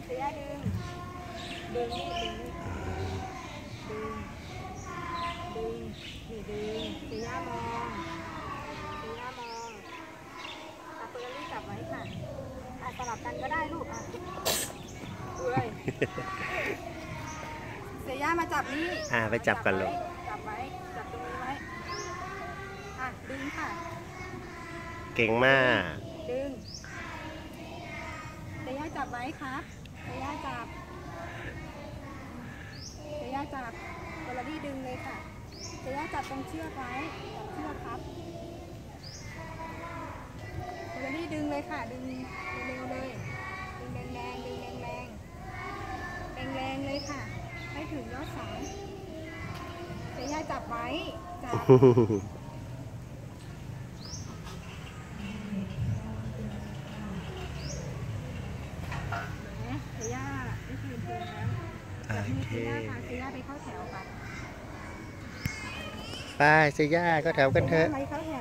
เสียดึงนี่ดึงนี่ดึงเสียมองเฟอร์รี่จับไว้ค่ะสลับกันก็ได้ลูกเอ้ยเสียมาจับนี่ไปจับกันลูกจับไว้จับตรงนี้ไว้ดึงค่ะเก่งมากดึงเสียจับไว้ครับเสียจับเฟอร์รี่ดึงเลยค่ะเสียจับตรงเชือกไว้จับเชือกครับเฟอร์รี่ดึงเลยค่ะดึงเร็วเลยดึงแรงเลยค่ะให้ถึงยอดสายเสียจับไว้จับเสียไม่คืนเพลงแล้วจับมือเสียค่ะเสียไปเข้าแถวค่ะไปเสียก็แถวกันเถอะไปเข้าแถ